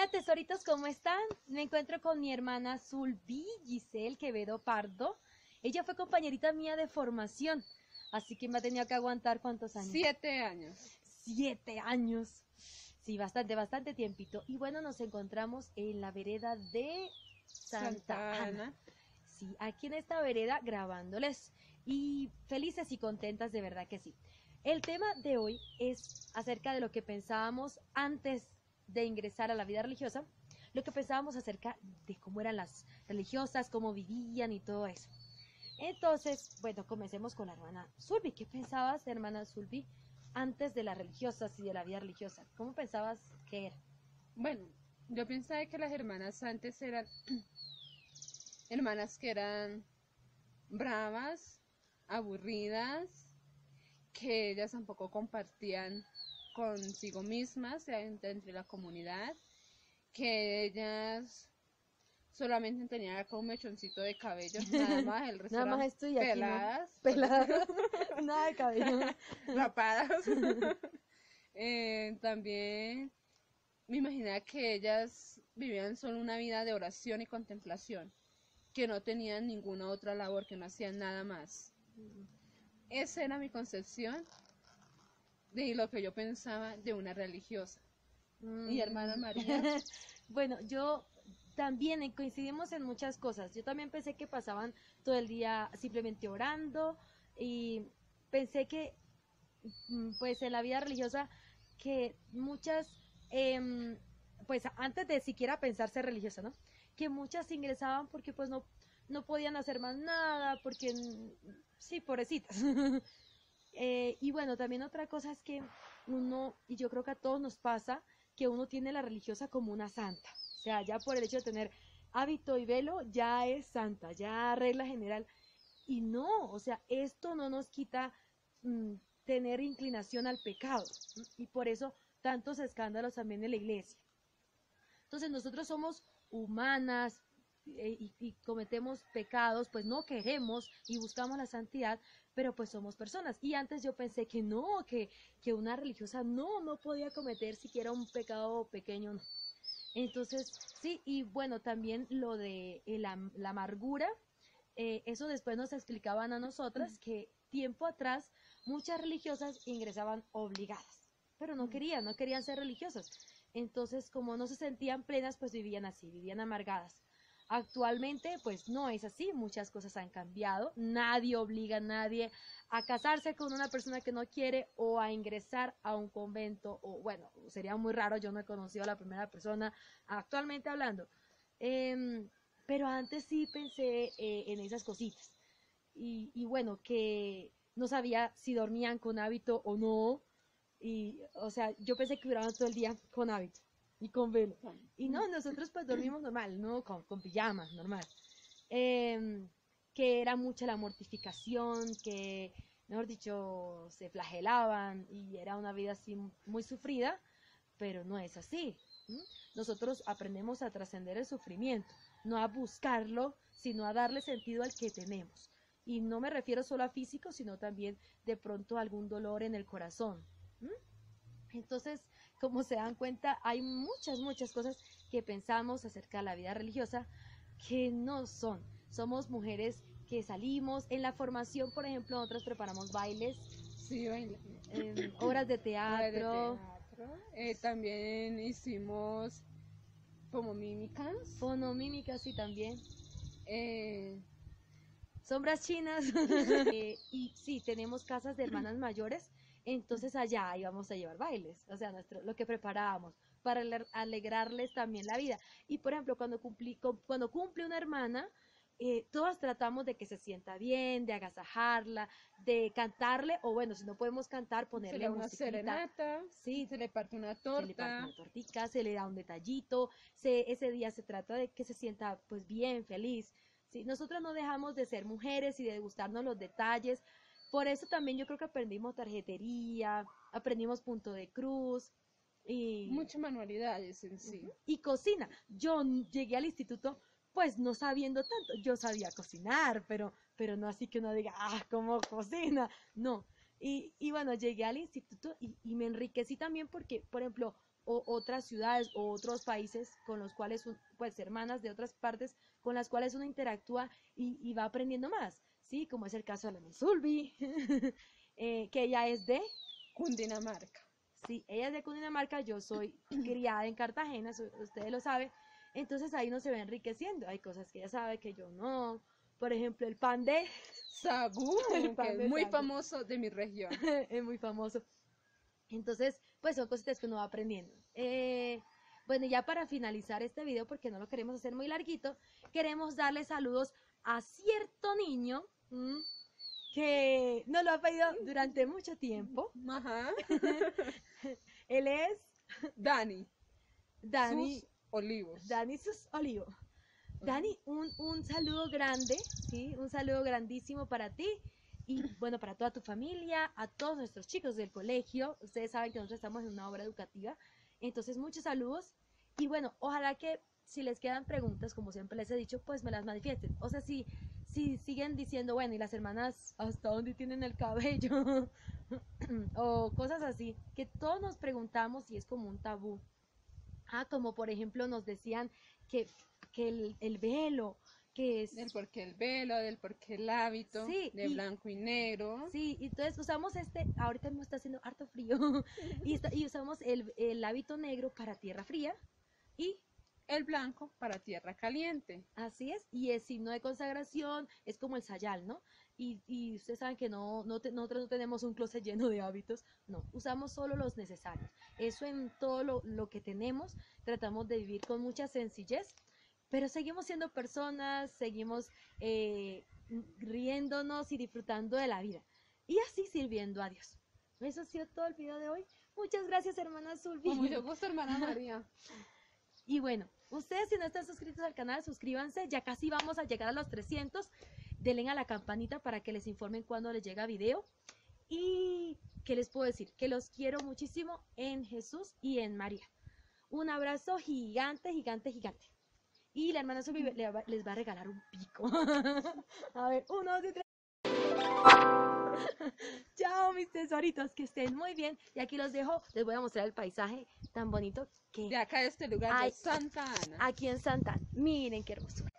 Hola tesoritos, ¿cómo están? Me encuentro con mi hermana Zulbi Giselle Quevedo Pardo. Ella fue compañerita mía de formación, así que me ha tenido que aguantar ¿cuántos años? 7 años. 7 años. Sí, bastante tiempito. Y bueno, nos encontramos en la vereda de Santa Ana. Sí, aquí en esta vereda grabándoles. Y felices y contentas, de verdad que sí. El tema de hoy es acerca de lo que pensábamos antes de ingresar a la vida religiosa, lo que pensábamos acerca de cómo eran las religiosas, cómo vivían y todo eso. Entonces, bueno, comencemos con la hermana Zulbi. ¿Qué pensabas, hermana Zulbi, antes de las religiosas y de la vida religiosa? ¿Cómo pensabas que era? Bueno, yo pensaba que las hermanas antes eran hermanas que eran bravas, aburridas, que ellas tampoco compartían consigo mismas entre la comunidad, que ellas solamente tenían acá un mechoncito de cabello, nada más, el resto Nada más eran estoy aquí, ¿no? peladas, Pelada. Nada de cabello. rapadas. También me imaginaba que ellas vivían solo una vida de oración y contemplación, que no tenían ninguna otra labor, que no hacían nada más. Esa era mi concepción de lo que yo pensaba de una religiosa. Y hermana María, Bueno, yo también coincidimos en muchas cosas. Yo también pensé que pasaban todo el día simplemente orando y pensé que, pues en la vida religiosa, que muchas, pues antes de siquiera pensar ser religiosa, ¿no? Que muchas ingresaban porque pues no podían hacer más nada, porque, sí, pobrecitas. Y bueno, también otra cosa es que uno, y yo creo que a todos nos pasa, que uno tiene la religiosa como una santa. O sea, ya por el hecho de tener hábito y velo, ya es santa, ya regla general. Y no, o sea, esto no nos quita mm, tener inclinación al pecado. Y por eso tantos escándalos también en la iglesia. Entonces nosotros somos humanas y cometemos pecados, pues no queremos y buscamos la santidad, pero pues somos personas. Y antes yo pensé que no, que una religiosa no podía cometer siquiera un pecado pequeño, no. Entonces, sí, y bueno, también lo de la amargura, eso después nos explicaban a nosotras que tiempo atrás muchas religiosas ingresaban obligadas, pero no querían ser religiosas. Entonces, como no se sentían plenas, pues vivían así, vivían amargadas. Actualmente, pues no es así, muchas cosas han cambiado, nadie obliga a nadie a casarse con una persona que no quiere o a ingresar a un convento, o bueno, sería muy raro, yo no he conocido a la primera persona actualmente hablando. Em, pero antes sí pensé en esas cositas. Y bueno, que no sabía si dormían con hábito o no. Y, o sea, yo pensé que duraban todo el día con hábito y con velo. Y no, nosotros pues dormimos normal, ¿no? Con pijamas, normal. Em, que era mucha la mortificación, que, mejor dicho, se flagelaban y era una vida así muy sufrida, pero no es así. ¿M? Nosotros aprendemos a trascender el sufrimiento, no a buscarlo, sino a darle sentido al que tenemos. Y no me refiero solo a físico, sino también de pronto a algún dolor en el corazón. ¿M? Entonces, como se dan cuenta, hay muchas cosas que pensamos acerca de la vida religiosa que no son. Somos mujeres que salimos en la formación, por ejemplo, nosotros preparamos bailes, sí, baila. obras de Obras de teatro, teatro. También hicimos como mímicas. fonomímica, sí, también, Eh, sombras chinas. Y sí, tenemos casas de hermanas mayores, entonces allá íbamos a llevar bailes, o sea, lo que preparábamos para alegrarles también la vida. Y por ejemplo, cuando cumple una hermana, todas tratamos de que se sienta bien, de agasajarla, de cantarle, o bueno, si no podemos cantar, se le ponerle da una musiquita. serenata, Sí, se le parte una se le parte una torta. tortica, se le da un detallito, ese día se trata de que se sienta pues bien, feliz. ¿Sí? Nosotros no dejamos de ser mujeres y de gustarnos los detalles, por eso también yo creo que aprendimos tarjetería, aprendimos punto de cruz y, Muchas manualidades en sí. y cocina. Yo llegué al instituto pues no sabiendo tanto, yo sabía cocinar, pero no así que uno diga, ah, ¿cómo cocina? No. Y bueno, llegué al instituto y me enriquecí también porque, por ejemplo, otras ciudades o otros países con los cuales, pues hermanas de otras partes con las cuales uno interactúa y va aprendiendo más, ¿sí? Como es el caso de la Sulbi, que ella es de Cundinamarca. Sí, ella es de Cundinamarca, yo soy criada en Cartagena, ustedes lo saben, entonces ahí uno se va enriqueciendo, hay cosas que ella sabe que yo no, por ejemplo el pan de Sagú, el que pan es de muy sago, famoso de mi región. es muy famoso, entonces pues son cositas que uno va aprendiendo. Bueno, ya para finalizar este video, porque no lo queremos hacer muy larguito, queremos darle saludos a cierto niño que nos lo ha pedido durante mucho tiempo. Ajá. Él es Dani. Dani. Sus Olivos. Dani Sus Olivo. Dani, un saludo grande, ¿sí? Un saludo grandísimo para ti y bueno, para toda tu familia, a todos nuestros chicos del colegio. Ustedes saben que nosotros estamos en una obra educativa. Entonces, muchos saludos. Y bueno, ojalá que si les quedan preguntas, como siempre les he dicho, pues me las manifiesten. O sea, si siguen diciendo, bueno, y las hermanas, ¿hasta dónde tienen el cabello? O cosas así, que todos nos preguntamos y es como un tabú. Como por ejemplo nos decían que el velo, que es... Del por qué el velo, del por qué el hábito, Sí, de blanco y negro. Sí, y entonces usamos ahorita mismo está haciendo harto frío, y usamos el hábito negro para tierra fría, y El blanco para tierra caliente. así es, y es signo de consagración, es como el sayal, ¿no? Y ustedes saben que nosotros no tenemos un closet lleno de hábitos, no, usamos solo los necesarios. Eso en todo lo que tenemos, tratamos de vivir con mucha sencillez, pero seguimos siendo personas, seguimos riéndonos y disfrutando de la vida. Y así sirviendo a Dios. Eso ha sido todo el video de hoy. Muchas gracias, hermana Sulvi. Con mucho gusto, hermana María. Y bueno, ustedes si no están suscritos al canal, suscríbanse. Ya casi vamos a llegar a los 300. Denle a la campanita para que les informen cuando les llega video. Y ¿qué les puedo decir? Que los quiero muchísimo en Jesús y en María. Un abrazo gigante, gigante, gigante. Y la hermana Sulvi les va a regalar un pico. A ver, 1, 2 y 3. Chao, mis tesoritos, que estén muy bien. Y aquí los dejo. Les voy a mostrar el paisaje tan bonito que De acá de este lugar hay de Santa Ana. aquí en Santa Ana. Miren qué hermosura.